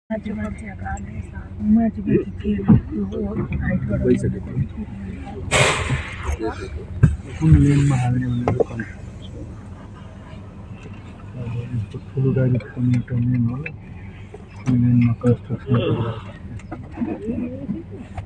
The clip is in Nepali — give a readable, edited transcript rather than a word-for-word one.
माथि माथि कुन लेनमा हाल्ने भनेर यस्तो ठुलो गाडी पनि एउटा मेन हो, लेनमा कन्स्ट्रक्सन